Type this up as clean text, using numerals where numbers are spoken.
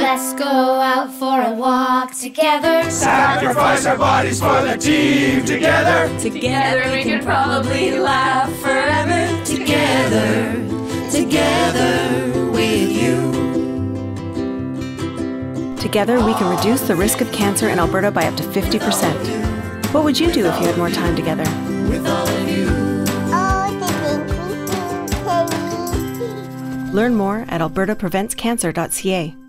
Let's go out for a walk together. Sacrifice our bodies for the team together. Together we can probably laugh forever. Together, together with you. Together, we can reduce the risk of cancer in Alberta by up to 50%. What would you do if you had more time together? With all of you. Learn more at albertapreventscancer.ca.